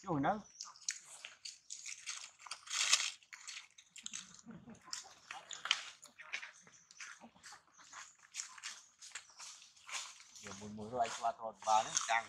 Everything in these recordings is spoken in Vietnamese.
Chui nó. Giờ mùi rồi qua thôn vào nó căng.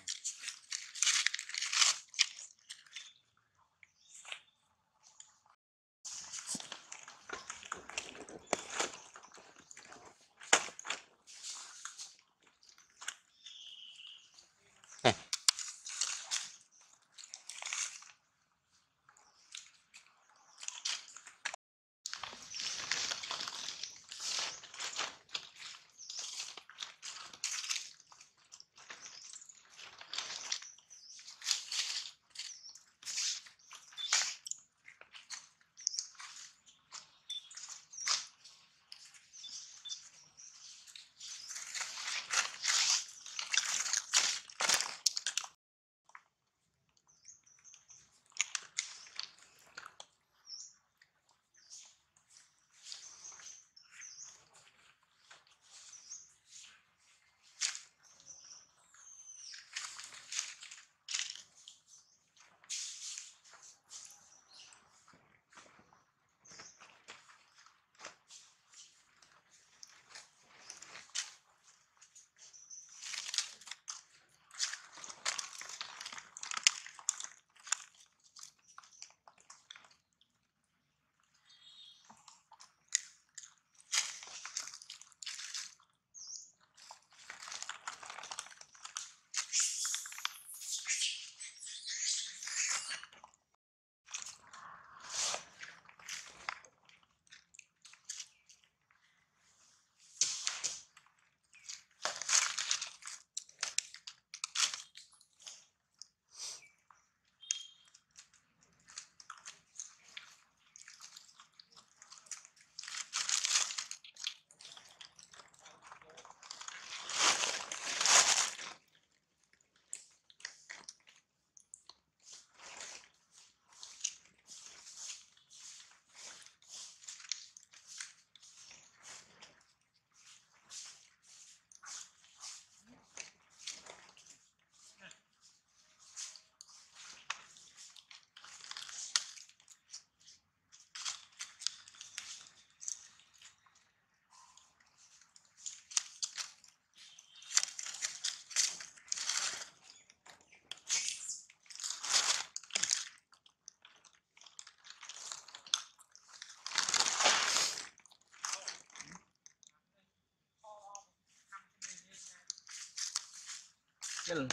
Chill.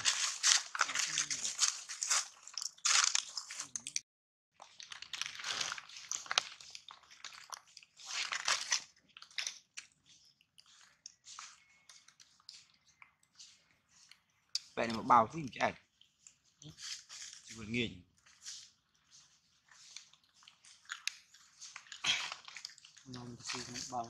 Vậy này một bao thứ gì chạy chỉ vừa nghiền non xì bao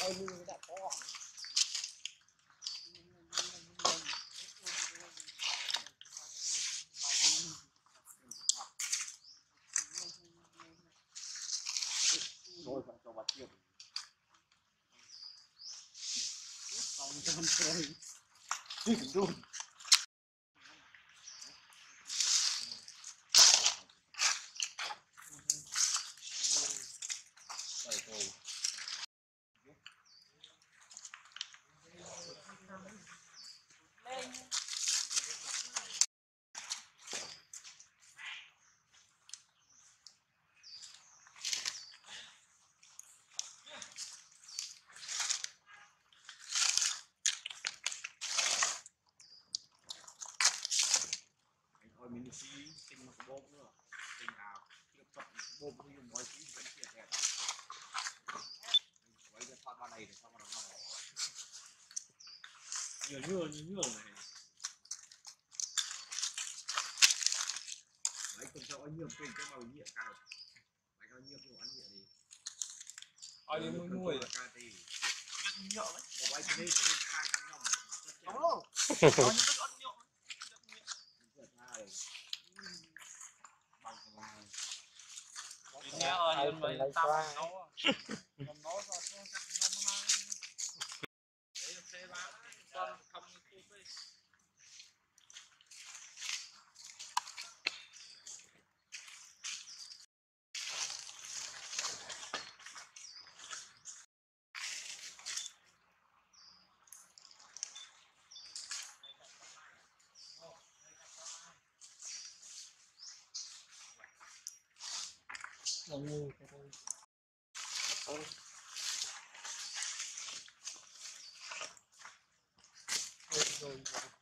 coi như đã có rồi phải cho bắt chiều xong cho mình chơi đúng thôi mình xí tinh một bông nữa tinh nào chưa chọn bông thì dùng mọi thứ vẫn thiệt đẹp vậy giờ thoát vào đây để xong rồi nó nhiều này đấy còn cho anh nhiều tiền cho màu nhựa cao mày có nhiều ăn nhựa đi ai đi mua nuôi ca thì nhựa đấy bỏ ai cái đây khai cái nhom đó nó như cái nhựa nhớ ơi nhưng mà tao nấu nấu cho nó nhom hai để xe bán con không như tôi rồi